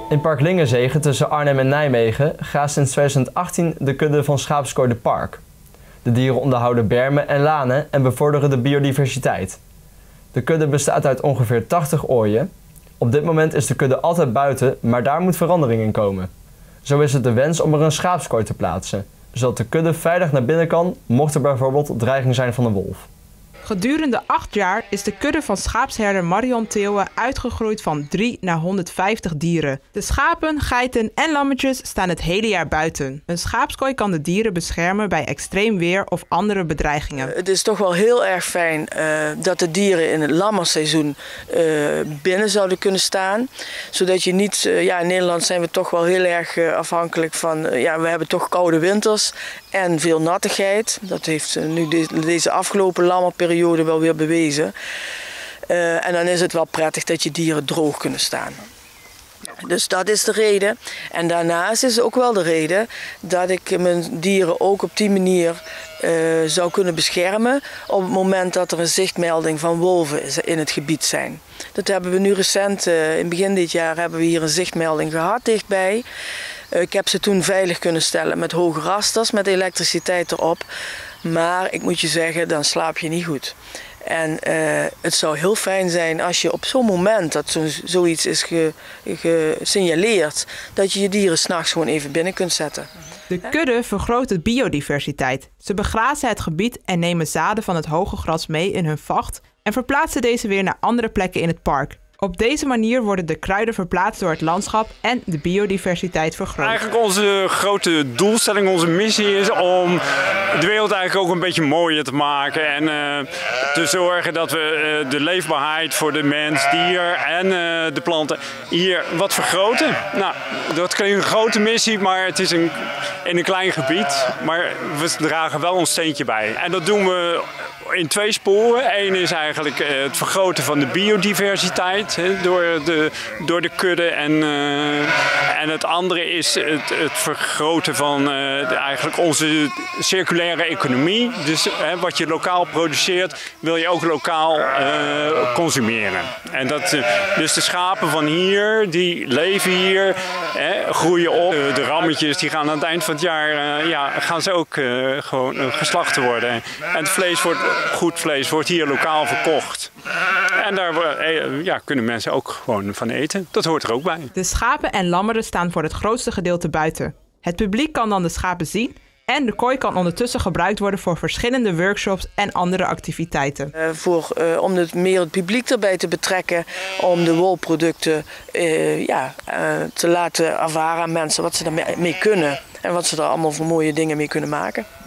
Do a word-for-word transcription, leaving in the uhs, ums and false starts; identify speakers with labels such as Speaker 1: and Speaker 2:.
Speaker 1: In Park Lingenzegen tussen Arnhem en Nijmegen graast sinds tweeduizend achttien de kudde van Schaapskooi de Park. De dieren onderhouden bermen en lanen en bevorderen de biodiversiteit. De kudde bestaat uit ongeveer tachtig ooien. Op dit moment is de kudde altijd buiten, maar daar moet verandering in komen. Zo is het de wens om er een schaapskooi te plaatsen, zodat de kudde veilig naar binnen kan, mocht er bijvoorbeeld dreiging zijn van een wolf.
Speaker 2: Gedurende acht jaar is de kudde van schaapsherder Marion Theeuwen uitgegroeid van drie naar honderdvijftig dieren. De schapen, geiten en lammetjes staan het hele jaar buiten. Een schaapskooi kan de dieren beschermen bij extreem weer of andere bedreigingen.
Speaker 3: Het is toch wel heel erg fijn uh, dat de dieren in het lammerseizoen uh, binnen zouden kunnen staan. Zodat je niet, uh, ja in Nederland zijn we toch wel heel erg uh, afhankelijk van, uh, ja we hebben toch koude winters en veel nattigheid. Dat heeft uh, nu de, deze afgelopen lammerperiode wel weer bewezen. Uh, en dan is het wel prettig dat je dieren droog kunnen staan. Dus dat is de reden. En daarnaast is ook wel de reden dat ik mijn dieren ook op die manier uh, zou kunnen beschermen op het moment dat er een zichtmelding van wolven in het gebied zijn. Dat hebben we nu recent, uh, in begin dit jaar hebben we hier een zichtmelding gehad dichtbij. Uh, ik heb ze toen veilig kunnen stellen met hoge rasters, met elektriciteit erop. Maar ik moet je zeggen, dan slaap je niet goed. En uh, het zou heel fijn zijn als je op zo'n moment dat zo, zoiets is ge, gesignaleerd, dat je je dieren 's nachts gewoon even binnen kunt zetten.
Speaker 2: De kudde vergroot de biodiversiteit. Ze begrazen het gebied en nemen zaden van het hoge gras mee in hun vacht en verplaatsen deze weer naar andere plekken in het park. Op deze manier worden de kruiden verplaatst door het landschap en de biodiversiteit vergroot.
Speaker 4: Eigenlijk onze grote doelstelling, onze missie is om de wereld eigenlijk ook een beetje mooier te maken. En uh, te zorgen dat we uh, de leefbaarheid voor de mens, dier en uh, de planten hier wat vergroten. Nou, dat klinkt een grote missie, maar het is een, in een klein gebied. Maar we dragen wel ons steentje bij. En dat doen we in twee sporen. Eén is eigenlijk het vergroten van de biodiversiteit he, door, de, door de kudde. En, uh, en het andere is het, het vergroten van uh, de, eigenlijk onze circulaire economie. Dus he, wat je lokaal produceert, wil je ook lokaal uh, consumeren. En dat, uh, dus de schapen van hier, die leven hier, he, groeien op. Uh, de rammetjes die gaan aan het eind van het jaar uh, ja, gaan ze ook uh, gewoon uh, geslacht worden. En het vlees wordt goed vlees wordt hier lokaal verkocht. En daar ja, kunnen mensen ook gewoon van eten. Dat hoort er ook bij.
Speaker 2: De schapen en lammeren staan voor het grootste gedeelte buiten. Het publiek kan dan de schapen zien en de kooi kan ondertussen gebruikt worden voor verschillende workshops en andere activiteiten.
Speaker 3: Uh, voor, uh, om het meer het publiek erbij te betrekken, om de wolproducten uh, ja, uh, te laten ervaren aan mensen wat ze ermee mee kunnen en wat ze er allemaal voor mooie dingen mee kunnen maken.